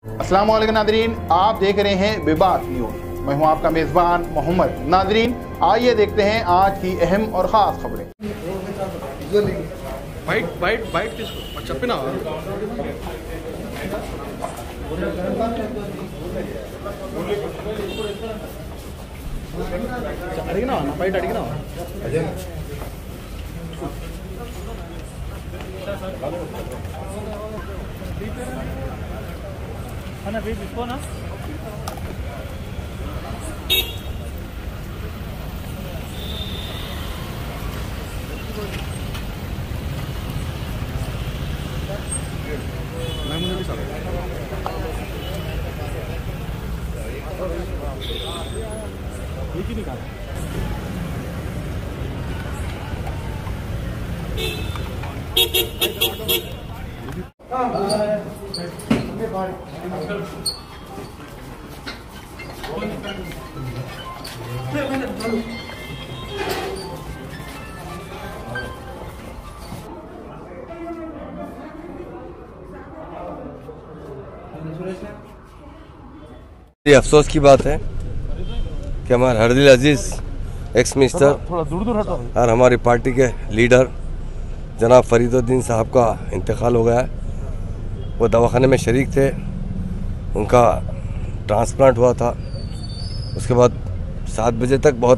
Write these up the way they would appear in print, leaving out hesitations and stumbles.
अस्सलाम वालेकुम नादरीन, आप देख रहे हैं विवाद न्यूज़। मैं हूं आपका मेज़बान मोहम्मद। नादरीन, आइए देखते हैं आज की अहम और ख़ास खबरें। बाइट किसको చెప్పినా అడిగినా నా బయట అడిగినా అదే అన్న రేపు తీసుకోనా ये अफसोस की बात है कि हमारे हरदिल अजीज एक्स मिनिस्टर और हमारी पार्टी के लीडर जनाब फरीदुद्दीन साहब का इंतकाल हो गया है। वो दवाखाने में शरीक थे, उनका ट्रांसप्लांट हुआ था। उसके बाद 5 बजे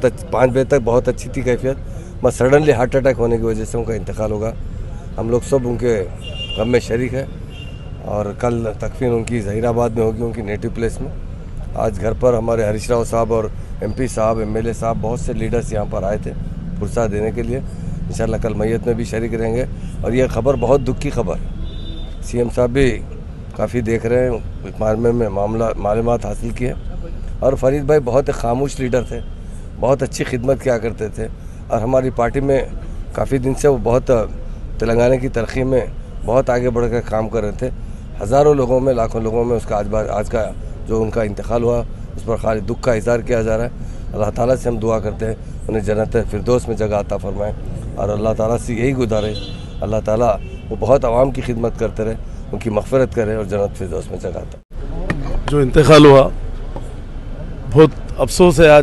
तक बहुत अच्छी थी कैफियत, बस सडनली हार्ट अटैक होने की वजह से उनका इंतकाल होगा। हम लोग सब उनके गम में शरीक है और कल तकफीन उनकी ज़हीराबाद में होगी, उनकी नेटिव प्लेस में। आज घर पर हमारे हरीश राव साहब और MP साहब, MLA साहब, बहुत से लीडर्स यहाँ पर आए थे पुरसा देने के लिए। इंशाल्लाह कल मैयत में भी शरीक रहेंगे। और ये खबर बहुत दुख की खबर, CM साहब भी काफ़ी देख रहे हैं, मामले में मालूमात हासिल की है। और फरीद भाई बहुत खामोश लीडर थे, बहुत अच्छी खिदमत किया करते थे और हमारी पार्टी में काफ़ी दिन से वो बहुत तेलंगाना की तरक्की में बहुत आगे बढ़कर काम कर रहे थे। हज़ारों लोगों में, लाखों लोगों में उसका आज का जो उनका इंतकाल हुआ उस पर खाली दुख का इज़हार किया जा रहा है। अल्लाह ताला से हम दुआ करते हैं उन्हें जन्नत फिरदौस में जगह अता फरमाए और अल्लाह ताला से यही गुजारिश, अल्लाह ताला वो बहुत आवाम की खिदमत करते रहे, उनकी मग़फ़िरत करे और जन्नत फिरदौस में जगह अता। जो इंतकाल हुआ बहुत अफसोस है।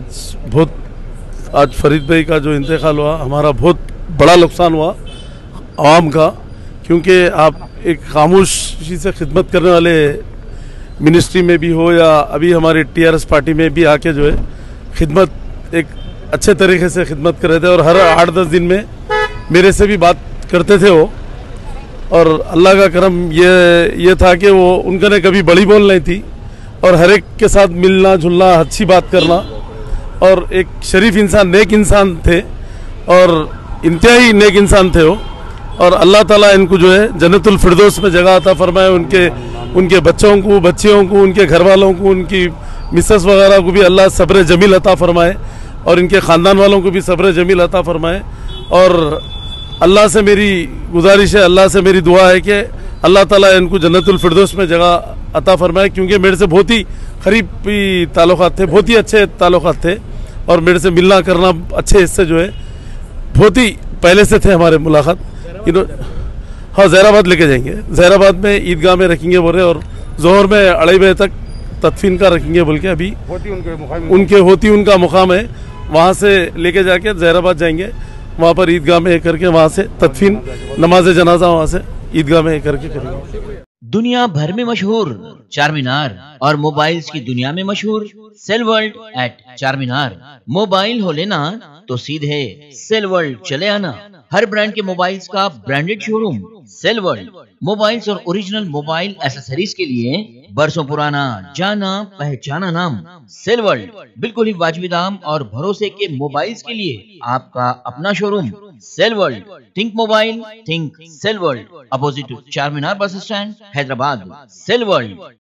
आज फरीद भाई का जो इंतकाल हुआ, हमारा बहुत बड़ा नुकसान हुआ आवाम का, क्योंकि आप एक खामोशी से खिदमत करने वाले मिनिस्ट्री में भी हो या अभी हमारी TRS पार्टी में भी आके जो है खिदमत एक अच्छे तरीके से खिदमत कर रहे थे और हर 8-10 दिन में मेरे से भी बात करते थे वो। और अल्लाह का करम ये था कि वो उनका ने कभी बड़ी बोल नहीं थी और हर एक के साथ मिलना जुलना, अच्छी बात करना, और एक शरीफ इंसान, नेक इंसान थे और इंतहाई नेक इंसान थे वो। और अल्लाह ताला इनको जो है जन्नतुल फिरदौस में जगह अता फरमाए। उनके बच्चों को, बच्चियों को, उनके घर वालों को, उनकी मिसेस वगैरह को भी अल्लाह सब्र जमील अता फरमाए और इनके ख़ानदान वालों को भी सब्र जमील अता फरमाए। और अल्लाह से मेरी गुजारिश है, अल्लाह से मेरी दुआ है कि अल्लाह ताला इनको जन्नतुल फिरदौस में जगह अता फरमाए, क्योंकि मेरे से बहुत ही करीबी ताल्लुकात थे, बहुत ही अच्छे ताल्लुकात थे और मेरे से मिलना करना अच्छे हिस्से जो है बहुत ही पहले से थे हमारे मुलाकात। हाँ, ज़हीराबाद लेके जाएंगे, ज़हीराबाद में ईदगाह में रखेंगे बोले और जोहर में 2:30 बजे तक तदफीन का रखेंगे बोल के अभी उनका मुकाम है। वहाँ से लेके जाके ज़हीराबाद जाएंगे, वहाँ पर ईदगाह में करके वहाँ से तदफीन, नमाज जनाजा वहाँ से ईदगाह में करके करेंगे। दुनिया भर में मशहूर चारमीनार और मोबाइल्स की दुनिया में मशहूर Cell World at Charminar. Mobile हो लेना तो सीधे सेल वर्ल्ड चले आना। हर ब्रांड के मोबाइल्स का branded showroom Cell World. Mobiles और ओरिजिनल मोबाइल एसेसरीज के लिए बरसों पुराना जाना पहचाना नाम सेल वर्ल्ड। बिल्कुल ही वाजिबी दाम और भरोसे के मोबाइल्स के लिए आपका अपना showroom Cell World. Think mobile, think Cell World. Opposite Charminar bus stand, Hyderabad. Cell world.